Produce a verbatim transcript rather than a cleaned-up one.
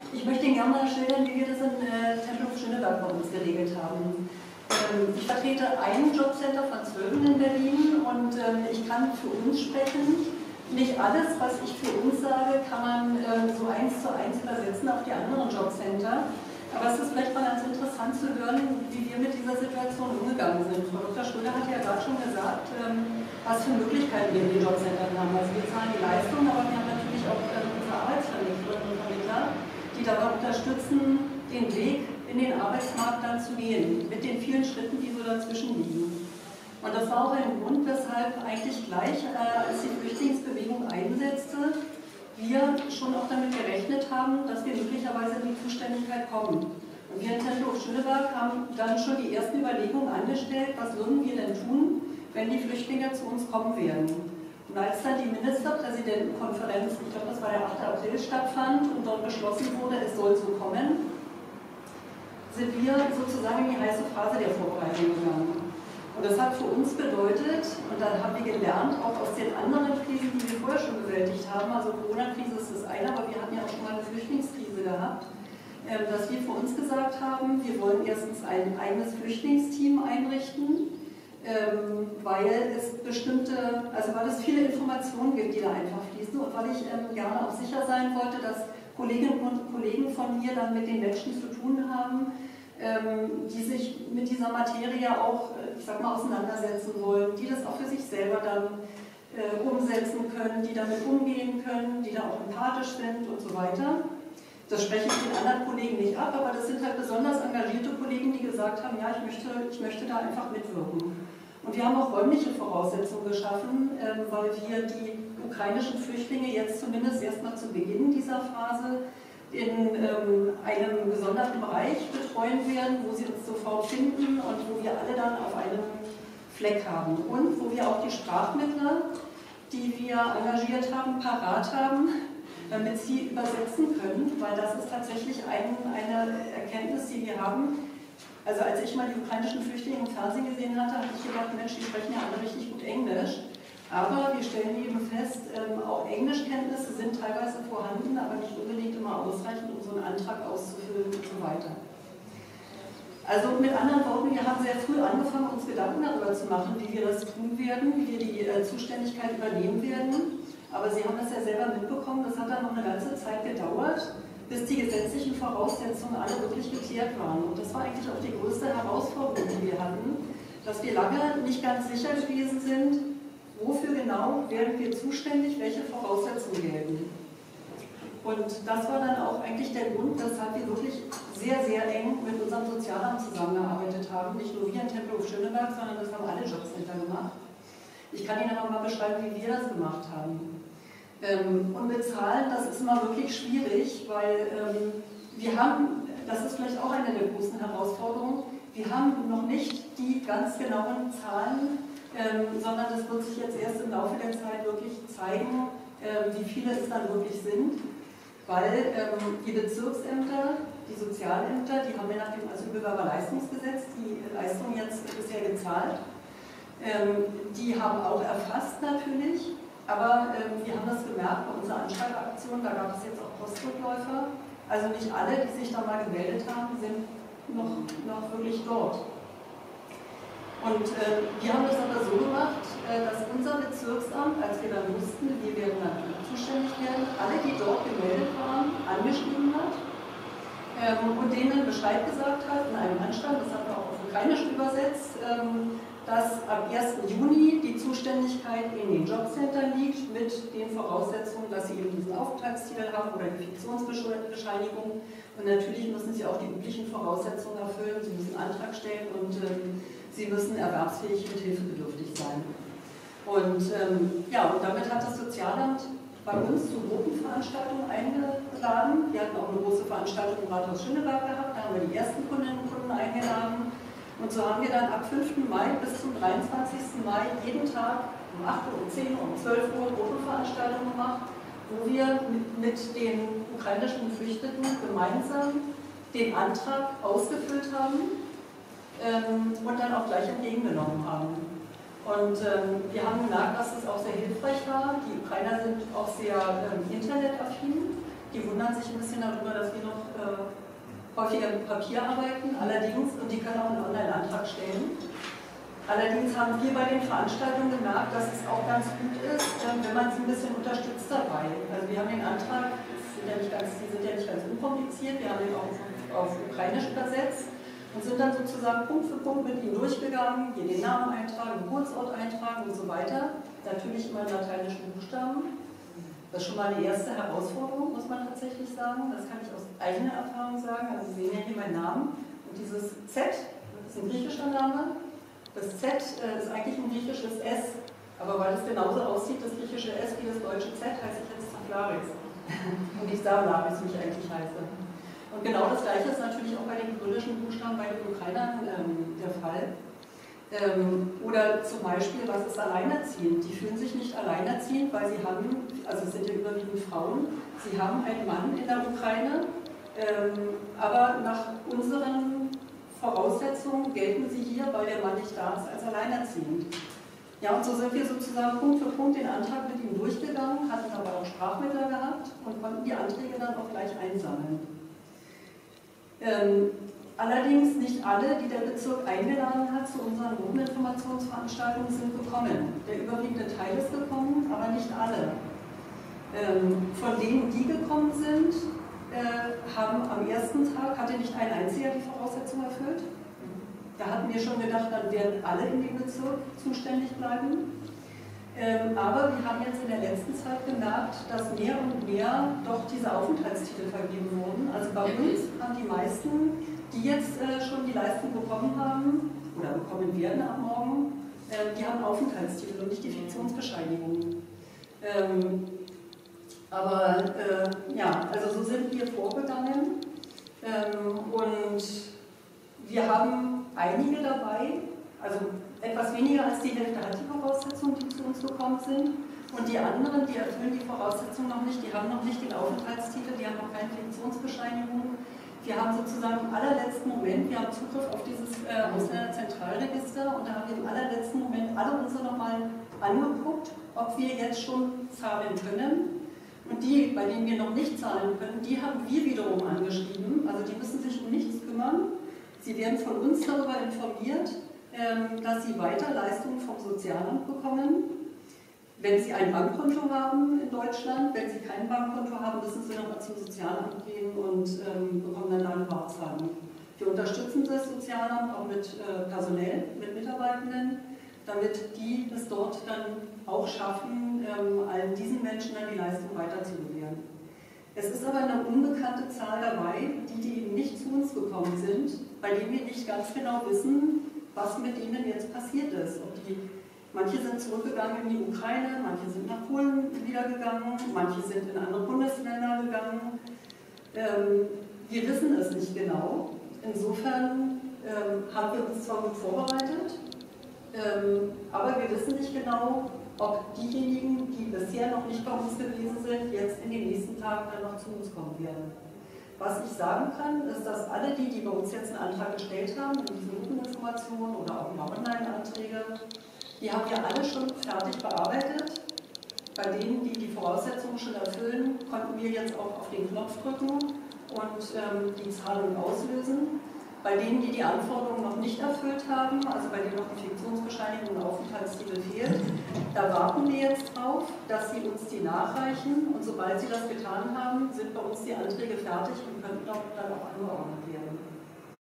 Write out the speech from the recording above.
Ich möchte Ihnen gerne mal schildern, wie wir das in äh, Tempelhof-Schöneberg bei uns geregelt haben. Ähm, ich vertrete ein Jobcenter von zwölf in Berlin und ähm, ich kann für uns sprechen. Nicht alles, was ich für uns sage, kann man äh, so eins zu eins übersetzen auf die anderen Jobcenter. Aber es ist vielleicht mal ganz interessant zu hören, wie wir mit dieser Situation umgegangen sind. Frau Doktor Schröder hat ja gerade schon gesagt, ähm, was für Möglichkeiten wir in den Jobcentern haben. Also wir zahlen die Leistung, aber wir haben natürlich auch ähm, unsere Arbeitsvermittlerinnen und Vermittler, die dabei unterstützen, den Weg in den Arbeitsmarkt dann zu gehen, mit den vielen Schritten, die so dazwischen liegen. Und das war auch ein Grund, weshalb eigentlich gleich, äh, als die Flüchtlingsbewegung einsetzte, wir schon auch damit gerechnet haben, dass wir möglicherweise in die Zuständigkeit kommen. Und wir in Tempelhof-Schöneberg haben dann schon die ersten Überlegungen angestellt, was würden wir denn tun, wenn die Flüchtlinge zu uns kommen werden. Und als dann die Ministerpräsidentenkonferenz, ich glaube das war der achte April, stattfand und dort beschlossen wurde, es soll so kommen, sind wir sozusagen in die heiße Phase der Vorbereitung gegangen. Und das hat für uns bedeutet, und dann haben wir gelernt, auch aus den anderen Krisen, die wir vorher schon bewältigt haben, also Corona-Krise ist das eine, aber wir hatten ja auch schon mal eine Flüchtlingskrise gehabt, dass wir für uns gesagt haben, wir wollen erstens ein eigenes Flüchtlingsteam einrichten, weil es bestimmte, also weil es viele Informationen gibt, die da einfach fließen und weil ich gerne auch sicher sein wollte, dass Kolleginnen und Kollegen von mir dann mit den Menschen zu tun haben, die sich mit dieser Materie auch, ich sag mal, auseinandersetzen wollen, die das auch für sich selber dann äh, umsetzen können, die damit umgehen können, die da auch empathisch sind und so weiter. Das spreche ich den anderen Kollegen nicht ab, aber das sind halt besonders engagierte Kollegen, die gesagt haben, ja, ich möchte, ich möchte da einfach mitwirken. Und wir haben auch räumliche Voraussetzungen geschaffen, äh, weil wir die ukrainischen Flüchtlinge jetzt zumindest erstmal zu Beginn dieser Phase in ähm, einem gesonderten Bereich betreuen werden, wo sie uns sofort finden und wo wir alle dann auf einem Fleck haben. Und wo wir auch die Sprachmittler, die wir engagiert haben, parat haben, damit sie übersetzen können, weil das ist tatsächlich ein, eine Erkenntnis, die wir haben. Also als ich mal die ukrainischen Flüchtlinge im Fernsehen gesehen hatte, habe ich gedacht, Mensch, die sprechen ja alle richtig gut Englisch. Aber wir stellen eben fest, ähm, auch Englischkenntnisse sind teilweise vorhanden, aber nicht unbedingt immer ausreichend, um so einen Antrag auszufüllen und so weiter. Also mit anderen Worten, wir haben sehr früh angefangen, uns Gedanken darüber zu machen, wie wir das tun werden, wie wir die äh, Zuständigkeit übernehmen werden. Aber Sie haben das ja selber mitbekommen, das hat dann noch eine ganze Zeit gedauert, bis die gesetzlichen Voraussetzungen alle wirklich geklärt waren. Und das war eigentlich auch die größte Herausforderung, die wir hatten, dass wir lange nicht ganz sicher gewesen sind, wofür genau werden wir zuständig, welche Voraussetzungen gelten. Und das war dann auch eigentlich der Grund, weshalb wir wirklich sehr, sehr eng mit unserem Sozialamt zusammengearbeitet haben. Nicht nur wir in Tempelhof-Schöneberg, sondern das haben alle Jobcenter gemacht. Ich kann Ihnen aber mal beschreiben, wie wir das gemacht haben. Ähm, und mit Zahlen, das ist immer wirklich schwierig, weil ähm, wir haben, das ist vielleicht auch eine der großen Herausforderungen, wir haben noch nicht die ganz genauen Zahlen, Ähm, sondern das wird sich jetzt erst im Laufe der Zeit wirklich zeigen, ähm, wie viele es dann wirklich sind, weil ähm, die Bezirksämter, die Sozialämter, die haben ja nach dem Asylbewerberleistungsgesetz die Leistung jetzt bisher gezahlt. Ähm, die haben auch erfasst natürlich, aber ähm, wir haben das gemerkt bei unserer Anschreibaktion, da gab es jetzt auch Postrückläufer, also nicht alle, die sich da mal gemeldet haben, sind noch, noch wirklich dort. Und äh, wir haben das aber so gemacht, äh, dass unser Bezirksamt, als wir dann wussten, wir werden natürlich zuständig werden, alle, die dort gemeldet waren, angeschrieben hat ähm, und denen Bescheid gesagt hat in einem Anstand, das haben wir auch auf Ukrainisch übersetzt, ähm, dass ab ersten Juni die Zuständigkeit in den Jobcentern liegt mit den Voraussetzungen, dass sie eben diesen Aufenthaltstitel haben oder die Fiktionsbescheinigung. Und natürlich müssen sie auch die üblichen Voraussetzungen erfüllen, sie müssen einen Antrag stellen und ähm, sie müssen erwerbsfähig und hilfebedürftig sein. Und ähm, ja, und damit hat das Sozialamt bei uns zu Gruppenveranstaltungen eingeladen. Wir hatten auch eine große Veranstaltung im Rathaus Schöneberg gehabt, da haben wir die ersten Kundinnen und Kunden eingeladen. Und so haben wir dann ab fünften Mai bis zum dreiundzwanzigsten Mai jeden Tag um acht Uhr, um zehn Uhr, um zwölf Uhr Gruppenveranstaltungen gemacht, wo wir mit, mit den ukrainischen Geflüchteten gemeinsam den Antrag ausgefüllt haben ähm, und dann auch gleich entgegengenommen haben. Und ähm, wir haben gemerkt, dass es auch sehr hilfreich war. Die Ukrainer sind auch sehr ähm, internetaffin. Die wundern sich ein bisschen darüber, dass wir noch häufiger mit Papier arbeiten, allerdings, und die können auch einen Online-Antrag stellen. Allerdings haben wir bei den Veranstaltungen gemerkt, dass es auch ganz gut ist, wenn man sie ein bisschen unterstützt dabei. Also wir haben den Antrag, sind ja nicht ganz, die sind ja nicht ganz unkompliziert, wir haben den auch auf Ukrainisch übersetzt und sind dann sozusagen Punkt für Punkt mit ihm durchgegangen, hier den Namen eintragen, Geburtsort eintragen und so weiter. Natürlich immer in lateinischen Buchstaben. Das ist schon mal die erste Herausforderung, muss man tatsächlich sagen. Das kann ich aus eigener Erfahrung sagen. Also Sie sehen ja hier meinen Namen und dieses Z, das ist ein griechischer Name. Das Z äh, ist eigentlich ein griechisches S, aber weil es genauso aussieht, das griechische S wie das deutsche Z, heiße ich jetzt Zavlaris. Und nicht Savlaris, wie ich eigentlich heiße. Und genau das Gleiche ist natürlich auch bei den kyrillischen Buchstaben bei den Ukrainern ähm, der Fall. Ähm, oder zum Beispiel, was ist alleinerziehend? Die fühlen sich nicht alleinerziehend, weil sie haben, also es sind ja überwiegend Frauen, sie haben einen Mann in der Ukraine, ähm, aber nach unseren Voraussetzungen gelten sie hier, weil der Mann nicht da ist, als alleinerziehend. Ja, und so sind wir sozusagen Punkt für Punkt den Antrag mit ihm durchgegangen, hatten aber auch Sprachmittel gehabt und konnten die Anträge dann auch gleich einsammeln. Ähm, allerdings nicht alle, die der Bezirk eingeladen hat zu unseren Gruppeninformationsveranstaltungen, sind gekommen. Der überwiegende Teil ist gekommen, aber nicht alle. Ähm, von denen, die gekommen sind, äh, haben am ersten Tag, hatte nicht ein einziger die Voraussetzung erfüllt. Da hatten wir schon gedacht, dann werden alle in dem Bezirk zuständig bleiben. Ähm, aber wir haben jetzt in der letzten Zeit gemerkt, dass mehr und mehr doch diese Aufenthaltstitel vergeben wurden. Also bei uns haben die meisten, die jetzt äh, schon die Leistung bekommen haben, oder bekommen werden ab morgen, äh, die haben Aufenthaltstitel und nicht die Fiktionsbescheinigung. Ähm, aber äh, ja, also so sind wir vorgegangen ähm, und wir haben einige dabei, also etwas weniger als die Hälfte hat die Voraussetzungen, die zu uns gekommen sind. Und die anderen, die erfüllen die Voraussetzungen noch nicht, die haben noch nicht den Aufenthaltstitel, die haben noch keine Fiktionsbescheinigung. Wir haben sozusagen im allerletzten Moment, wir haben Zugriff auf dieses äh, Ausländerzentralregister und da haben wir im allerletzten Moment alle unsere nochmal angeguckt, ob wir jetzt schon zahlen können. Und die, bei denen wir noch nicht zahlen können, die haben wir wiederum angeschrieben, also die müssen sich um nichts kümmern. Sie werden von uns darüber informiert, dass sie weiter Leistungen vom Sozialamt bekommen, wenn sie ein Bankkonto haben in Deutschland. Wenn sie kein Bankkonto haben, müssen sie nochmal zum Sozialamt gehen und ähm, bekommen dann da eine Barzahlung. Wir unterstützen das Sozialamt auch mit äh, personell, mit Mitarbeitenden, damit die es dort dann auch schaffen, ähm, allen diesen Menschen dann die Leistung weiter zu gewähren. Es ist aber eine unbekannte Zahl dabei, die, die eben nicht zu uns gekommen sind, bei denen wir nicht ganz genau wissen, was mit ihnen jetzt passiert ist. Ob die, manche sind zurückgegangen in die Ukraine, manche sind nach Polen wieder gegangen, manche sind in andere Bundesländer gegangen. Ähm, wir wissen es nicht genau. Insofern ähm, haben wir uns zwar gut vorbereitet, ähm, aber wir wissen nicht genau, ob diejenigen, die bisher noch nicht bei uns gewesen sind, jetzt in den nächsten Tagen dann noch zu uns kommen werden. Was ich sagen kann, ist, dass alle die, die bei uns jetzt einen Antrag gestellt haben, in diesen Gruppeninformationen oder auch in Online-Anträge, die haben wir alle schon fertig bearbeitet. Bei denen, die die Voraussetzungen schon erfüllen, konnten wir jetzt auch auf den Knopf drücken und ähm, die Zahlung auslösen. Bei denen, die die Anforderungen noch nicht erfüllt haben, also bei denen noch die Fiktionsbescheinigung und Aufenthaltstitel fehlt, da warten wir jetzt drauf, dass sie uns die nachreichen und sobald sie das getan haben, sind bei uns die Anträge fertig und können dann auch angeordnet werden.